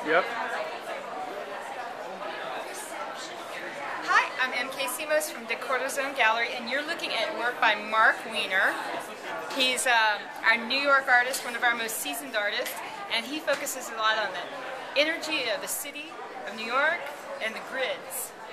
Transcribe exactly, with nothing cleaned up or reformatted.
Yep. Hi, I'm M K Semos from Decorazon Gallery, and you're looking at work by Mark Wiener. He's um, our New York artist, one of our most seasoned artists, and he focuses a lot on the energy of the city of New York and the grids.